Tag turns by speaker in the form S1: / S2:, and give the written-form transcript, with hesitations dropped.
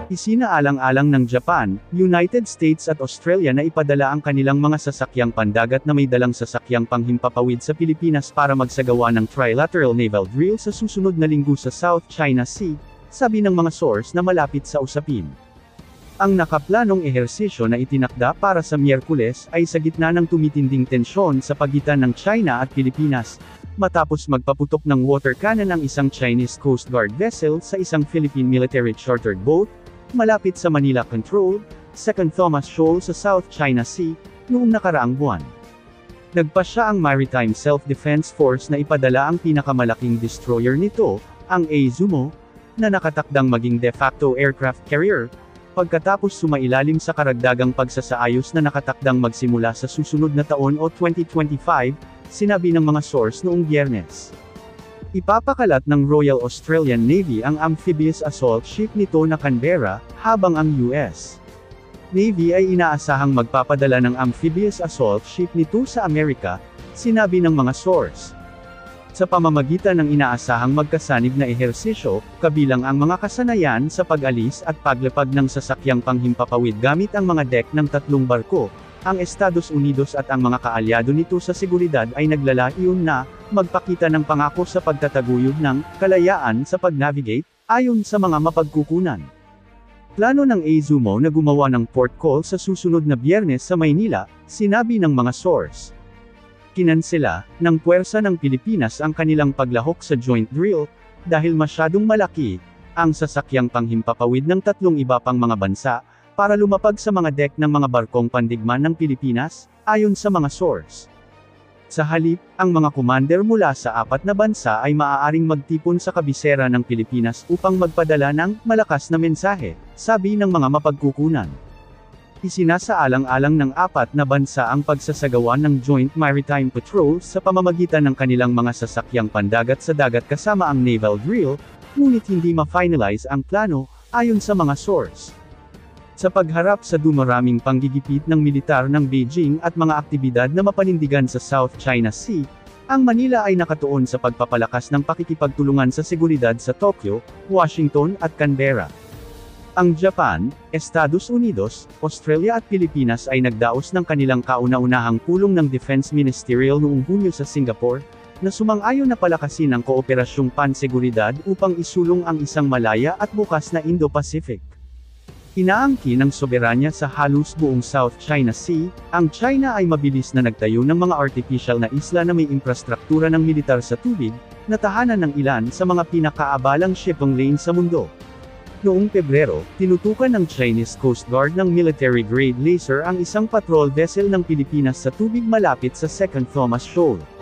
S1: Isinaalang-alang ng Japan, United States at Australia na ipadala ang kanilang mga sasakyang pandagat na may dalang sasakyang panghimpapawid sa Pilipinas para magsagawa ng trilateral naval drill sa susunod na linggo sa South China Sea, sabi ng mga source na malapit sa usapin. Ang nakaplanong ehersisyo na itinakda para sa Miyerkules ay sa gitna ng tumitinding tensyon sa pagitan ng China at Pilipinas, matapos magpaputok ng water cannon ang isang Chinese Coast Guard vessel sa isang Philippine military chartered boat, malapit sa Manila-controlled, Second Thomas Shoal sa South China Sea, noong nakaraang buwan. Nagpasya ang Maritime Self-Defense Force na ipadala ang pinakamalaking destroyer nito, ang Izumo, na nakatakdang maging de facto aircraft carrier, pagkatapos sumailalim sa karagdagang pagsasaayos na nakatakdang magsimula sa susunod na taon o 2025, sinabi ng mga source noong Biyernes. Ipapakalat ng Royal Australian Navy ang amphibious assault ship nito na Canberra, habang ang US Navy ay inaasahang magpapadala ng amphibious assault ship nito sa Amerika, sinabi ng mga source. Sa pamamagitan ng inaasahang magkasanib na ehersisyo, kabilang ang mga kasanayan sa pag-alis at paglapag ng sasakyang panghimpapawid gamit ang mga deck ng 3 barko, ang Estados Unidos at ang mga kaalyado nito sa seguridad ay naglalayon na magpakita ng pangako sa pagtataguyod ng kalayaan sa pag-navigate, ayon sa mga mapagkukunan. Plano ng Izumo na gumawa ng port call sa susunod na Biyernes sa Maynila, sinabi ng mga source. Kinansela ng puwersa ng Pilipinas ang kanilang paglahok sa joint drill, dahil masyadong malaki ang sasakyang panghimpapawid ng 3 iba pang mga bansa, para lumapag sa mga deck ng mga barkong pandigma ng Pilipinas, ayon sa mga source. Sa halip, ang mga commander mula sa 4 na bansa ay maaaring magtipon sa kabisera ng Pilipinas upang magpadala ng malakas na mensahe, sabi ng mga mapagkukunan. Isinasaalang-alang ng 4 na bansa ang pagsasagawa ng Joint Maritime Patrol sa pamamagitan ng kanilang mga sasakyang pandagat sa dagat kasama ang naval drill, ngunit hindi ma-finalize ang plano, ayon sa mga source. Sa pagharap sa dumaraming panggigipit ng militar ng Beijing at mga aktibidad na mapanindigan sa South China Sea, ang Manila ay nakatuon sa pagpapalakas ng pakikipagtulungan sa seguridad sa Tokyo, Washington at Canberra. Ang Japan, Estados Unidos, Australia at Pilipinas ay nagdaos ng kanilang kauna-unahang pulong ng Defense Ministerial noong Hunyo sa Singapore, na sumang-ayon na palakasin ang kooperasyong panseguridad upang isulong ang isang malaya at bukas na Indo-Pacific. Inaangkin ng soberanya sa halos buong South China Sea, ang China ay mabilis na nagtayo ng mga artificial na isla na may infrastruktura ng militar sa tubig, na tahanan ng ilan sa mga pinakaabalang shipping lane sa mundo. Noong Pebrero, tinutukan ng Chinese Coast Guard ng military-grade laser ang isang patrol vessel ng Pilipinas sa tubig malapit sa Second Thomas Shoal.